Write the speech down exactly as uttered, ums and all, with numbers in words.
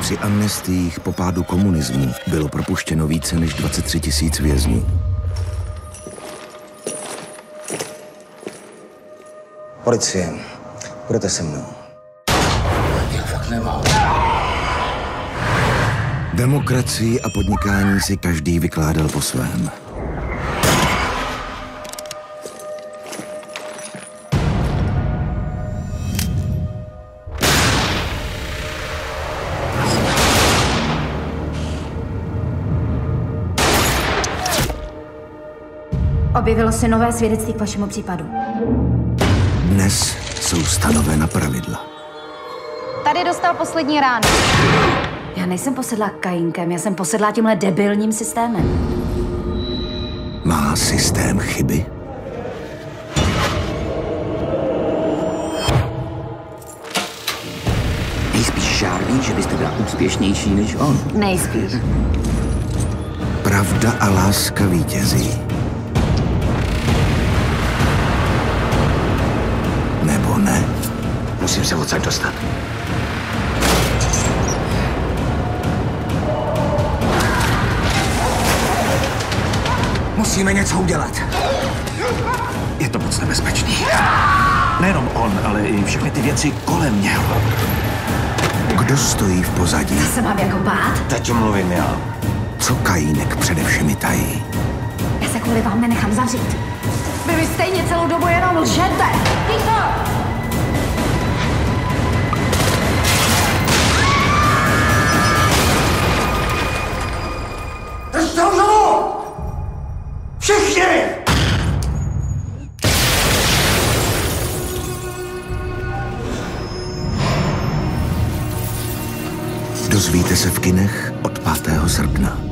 Při amnestiích po pádu komunismu bylo propuštěno více než dvacet tři tisíc vězňů. Policie, budete se mnou. Já fakt nemohu. Demokracii a podnikání si každý vykládal po svém. Objevilo se nové svědectví k vašemu případu. Dnes jsou stanovena pravidla. Tady dostal poslední ráno. Já nejsem posedlá Kaínkem, já jsem posedlá tímhle debilním systémem. Má systém chyby? Nejspíš žádný, že byste byla úspěšnější než on. Nejspíš. Pravda a láska vítězí. Nebo ne? Musím se odsaď dostat. Musíme něco udělat. Je to moc nebezpečný. Nejenom on, ale i všechny ty věci kolem něho. Kdo stojí v pozadí? Já se mám jako bát? Teď mluvím já. Co Kajínek především tají? Já se kvůli vám nenechám zavřít. Vy mi stejně celou dobu jenom lžete. Ticho! Držte ho znovu! Všichni! Dozvíte se v kinech od pátého srpna.